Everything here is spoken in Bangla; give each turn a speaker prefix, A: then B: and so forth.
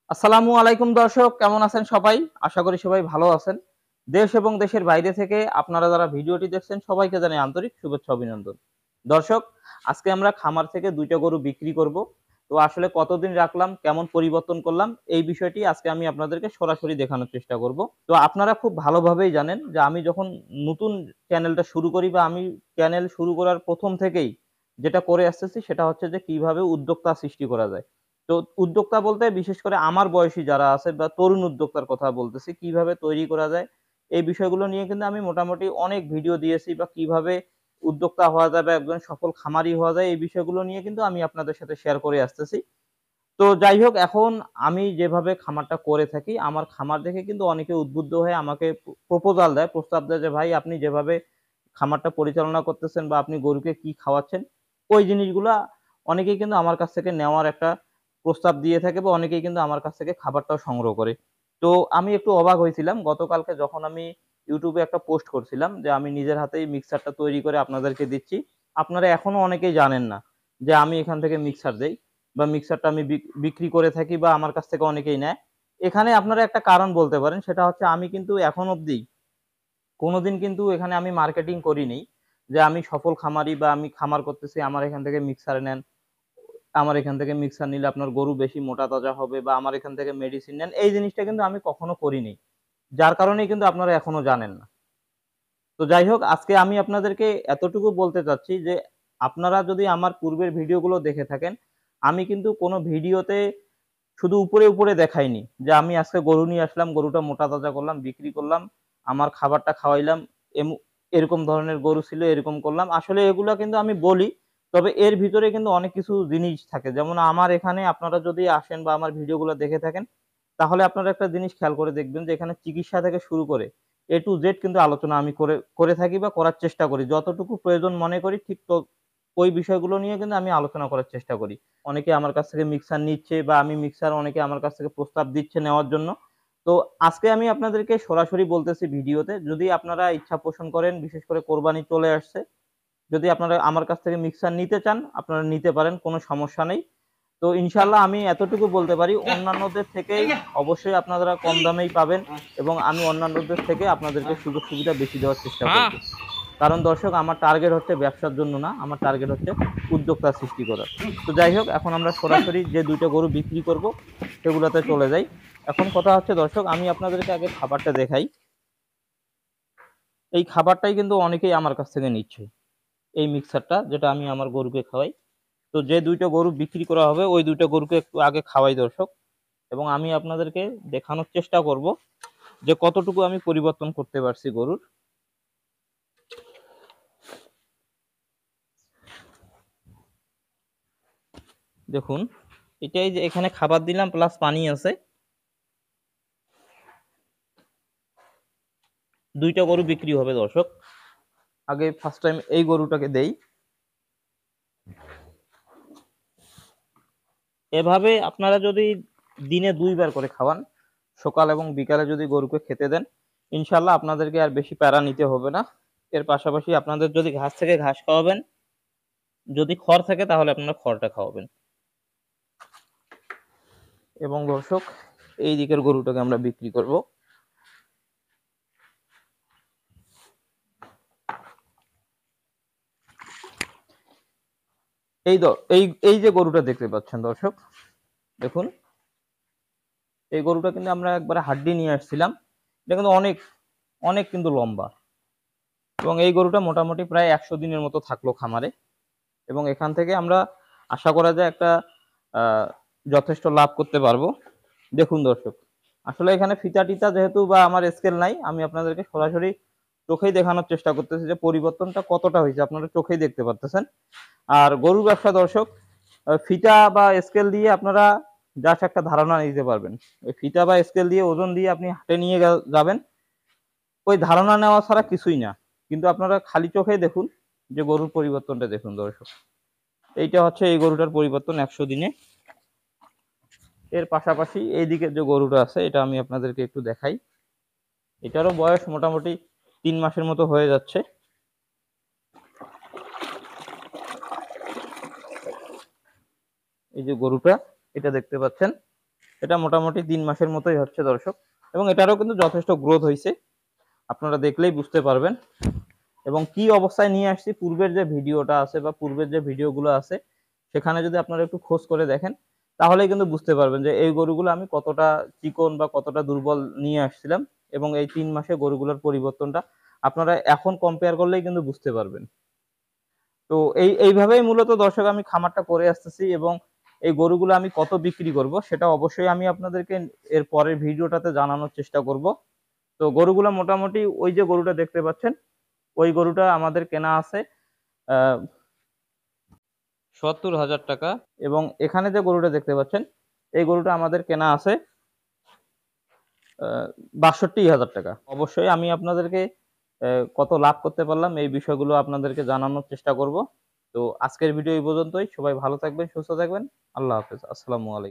A: আসসালামু আলাইকুম দর্শক, কেমন আছেন সবাই? আশা করি সবাই ভালো আছেন। দেশ এবং দেশের বাইরে থেকে আপনারা যারা ভিডিওটি দেখছেন সবাইকে জানাই আন্তরিক শুভেচ্ছা অভিনন্দন। দর্শক, আজকে আমরা খামার থেকে ২ টা গরু বিক্রি করব। তো আসলে কতদিন রাখলাম, কেমন পরিবর্তন করলাম এই বিষয়টি আজকে আমি আপনাদেরকে সরাসরি দেখানোর চেষ্টা করব। তো আপনারা খুব ভালোভাবেই জানেন যে আমি যখন নতুন চ্যানেলটা শুরু করি বা আমি চ্যানেল শুরু করার ১ম থেকেই যেটা করে আসতেছি সেটা হচ্ছে যে কিভাবে উদ্যোক্তা সৃষ্টি করা যায়। তো উদ্যোক্তা বলতে বিশেষ করে আমার বয়সী যারা আছে বা তরুণ উদ্যোক্তার কথা বলতেছি, কিভাবে তৈরি করা যায় এই বিষয়গুলো নিয়ে কিন্তু আমি মোটামুটি অনেক ভিডিও দিয়েছি বা কিভাবে উদ্যোক্তা হওয়া যায় বা একজন সফল খামারি হওয়া যায় এই বিষয়গুলো নিয়ে কিন্তু আমি আপনাদের সাথে শেয়ার করে আসতেছি। তো যাই হোক, এখন আমি যেভাবে খামারটা করে থাকি, আমার খামার দেখে কিন্তু অনেকে উদ্বুদ্ধ হয়ে আমাকে প্রপোজাল দেয়, প্রস্তাব দেয় যে, "ভাই আপনি যেভাবে খামারটা পরিচালনা করতেছেন বা আপনি গরুকে কি খাওয়াচ্ছেন?" ওই জিনিসগুলা অনেকেই কিন্তু আমার কাছ থেকে নেওয়ার একটা প্রস্তাব দিয়ে থাকে বা অনেকেই কিন্তু আমার কাছ থেকে খাবারটাও সংগ্রহ করে। তো আমি একটু অবাক হয়েছিলাম গতকালকে যখন আমি YouTube এ একটা পোস্ট করছিলাম যে, "আমি নিজের হাতেই মিক্সারটা তৈরি করে আপনাদেরকে দিচ্ছি।" আপনারা এখনো অনেকেই জানেন না যে, আমি এখান থেকে মিক্সার দেই। বা মিক্সারটা আমি বিক্রি করে থাকি বা আমার কাছ থেকে অনেকেই নেয়। এখানে আপনারা একটা কারণ বলতে পারেন, সেটা হচ্ছে আমি কিন্তু এখন অবধি কোনদিন কিন্তু এখানে আমি মার্কেটিং করিনি। যে আমি সফল খামারি বা আমি খামার করতেছি, আমার এখান থেকে মিক্সার নেন। আমার এখান থেকে মিক্সার নিলে আপনার গরু বেশি মোটা তাজা হবে বা আমার এখান থেকে মেডিসিন নেন। এই জিনিসটা কিন্তু আমি কখনো করিনি। যার কারণেই কিন্তু আপনারা এখনো জানেন না। তো যাই হোক, আজকে আমি আপনাদেরকে এতটুকু বলতে চাচ্ছি যে, আপনারা যদি আমার পূর্বের ভিডিওগুলো দেখে থাকেন, আমি কিন্তু কোন ভিডিওতে শুধু উপরে দেখাইনি। যে আমি আজকে গরু নিয়ে আসলাম, গরুটা মোটা তাজা করলাম, বিক্রি করলাম, আমার খাবারটা খাওয়াইলাম, এরকম ধরনের গরু ছিল, এরকম করলাম। আসলে এগুলা কিন্তু আমি বলি। তবে এর ভিতরে কিন্তু অনেক কিছু জিনিস থাকে। যেমন আমার এখানে আপনারা যদি আসেন বা আমার ভিডিওগুলো দেখে থাকেন, তাহলে আপনারা একটা জিনিস খেয়াল করে দেখবেন যে এখানে চিকিৎসা থেকে শুরু করে A to Z কিন্তু আলোচনা আমি করে থাকি বা করার চেষ্টা করি। যতটুকু প্রয়োজন মনে করি ঠিক ওই বিষয়গুলো নিয়ে কিন্তু আমি আলোচনা করার চেষ্টা করি। অনেকে আমার কাছ থেকে মিক্সার নিচ্ছে বা আমি মিক্সার অনেকে আমার কাছ থেকে প্রস্তাব দিচ্ছে নেওয়ার জন্য। তো আজকে আমি আপনাদেরকে সরাসরি বলতেছি ভিডিওতে, যদি আপনারা ইচ্ছা পোষণ করেন, বিশেষ করে কোরবানি চলে আসছে। যদি আপনারা আমার কাছ থেকে মিক্সার নিতে চান, আপনারা নিতে পারেন, কোনো সমস্যা নেই। তো ইনশাআল্লাহ আমি এতটুকু বলতে পারি, অন্যান্যদের থেকেই অবশ্যই আপনারা কম দামেই পাবেন এবং আমি অন্যান্যদের থেকে আপনাদেরকে সুযোগ সুবিধা বেশি দেওয়ার চেষ্টা করব। কারণ দর্শক, আমার টার্গেট হচ্ছে ব্যবসার জন্য না, আমার টার্গেট হচ্ছে উদ্যোক্তা সৃষ্টি করা। তো যাই হোক, এখন আমরা সরাসরি যে ২ টা গরু বিক্রি করব সেগুলাতে চলে যাই। এখন কথা হচ্ছে দর্শক, আমি আপনাদেরকে আগে খাবারটা দেখাই। এই খাবারটাই কিন্তু অনেকেই আমার কাছ থেকে নিচ্ছে। এই মিক্সারটা যেটা আমি আমার গরুকে খাওয়াই। তো যে ২ টা গরু বিক্রি করা হবে ওই ২ টা গরুকে একটু আগে খাওয়াই দর্শক, এবং আমি আপনাদেরকে দেখানোর চেষ্টা করব যে কতটুকু আমি পরিবর্তন করতে পারছি গরুর। দেখুন, এটাই যে এখানে খাবার দিলাম প্লাস পানি আছে। ২ টা গরু বিক্রি হবে দর্শক। আগে ফার্স্ট টাইম এই গরুটাকে দেই। এভাবে আপনারা যদি দিনে ২ বার করে খাওয়ান, সকাল এবং বিকালে যদি গরুকে খেতে দেন, ইনশাআল্লাহ আপনাদেরকে আর বেশি প্যারা নিতে হবে না। এর পাশাপাশি আপনাদের যদি ঘাস থেকে ঘাস খাওয়াবেন, যদি খড় থাকে তাহলে আপনারা খড়টা খাওয়াবেন। এবং দর্শক, এই দিকের গরুটাকে আমরা বিক্রি করব। এই এই এই যে গরুটা দেখতে পাচ্ছেন দর্শক, দেখুন, এই গরুটা কিন্তু আমরা একবারে হাড্ডি নিয়ে আসছিলাম। এটা কিন্তু অনেক অনেক কিন্তু লম্বা, এবং এই গরুটা মোটামুটি প্রায় ১০০ দিনের মতো থাকলো খামারে, এবং এখান থেকে আমরা আশা করা যায় একটা আহ, যথেষ্ট লাভ করতে পারবো। দেখুন দর্শক, আসলে এখানে ফিতা টিতা যেহেতু বা আমার স্কেল নাই, আমি আপনাদেরকে সরাসরি চোখেই দেখানোর চেষ্টা করতেছি যে পরিবর্তনটা কতটা হয়েছে, আপনারা চোখেই দেখতে পারতেছেন। আর গরুর ব্যবসা দর্শক, ফিতা বা স্কেল দিয়ে আপনারা জাস্ট একটা ধারণা নিতে পারবেন। ওই ফিতা বা স্কেল দিয়ে ওজন দিয়ে আপনি হাটে নিয়ে যাবেন, ওই ধারণা নেওয়া ছাড়া কিছুই না। কিন্তু আপনারা খালি চোখেই দেখুন যে গরুর পরিবর্তনটা দেখুন দর্শক। এইটা হচ্ছে এই গরুটার পরিবর্তন ১০০ দিনে। এর পাশাপাশি এইদিকে যে গরুটা আছে এটা আমি আপনাদেরকে একটু দেখাই। এটারও বয়স মোটামুটি ৩ মাসের মতো হয়ে যাচ্ছে। এই যে গরুটা, এটা দেখতে পাচ্ছেন, এটা মোটামুটি 3 মাসের মতোই হচ্ছে দর্শক, এবং এটারও কিন্তু যথেষ্ট গ্রোথ হয়েছে, আপনারা দেখলেই বুঝতে পারবেন। এবং কি অবস্থায় নিয়ে আসছি পূর্বের যে ভিডিওটা আছে বা পূর্বের যে ভিডিওগুলো আছে সেখানে যদি আপনারা একটু খোঁজ করে দেখেন তাহলেই কিন্তু বুঝতে পারবেন যে এই গরুগুলো আমি কতটা চিকন বা কতটা দুর্বল নিয়ে আসছিলাম, এবং এই 3 মাসে গরুগুলোর পরিবর্তনটা আপনারা এখন কম্পেয়ার করলেই কিন্তু বুঝতে পারবেন। তো এইভাবেই মূলত দর্শক আমি খামারটা করে আসতেছি, এবং এই গরুগুলো আমি কত বিক্রি করব সেটা অবশ্যই আমি আপনাদেরকে এর পরের ভিডিওটাতে জানানোর চেষ্টা করব। তো গরুগুলো মোটামুটি ওই যে গরুটা দেখতে পাচ্ছেন ওই গরুটা আমাদের কেনা আছে ৭০,০০০ টাকা, এবং এখানে যে গরুটা দেখতে পাচ্ছেন এই গরুটা আমাদের কেনা আছে ৬২,০০০ টাকা। অবশ্যই আমি আপনাদেরকে কত লাভ করতে পারলাম এই বিষয়গুলো আপনাদেরকে জানানোর চেষ্টা করব। তো আজকের ভিডিও এই পর্যন্তই। সবাই ভালো থাকবেন, সুস্থ থাকবেন। আল্লাহ হাফেজ। আসসালামু আলাইকুম।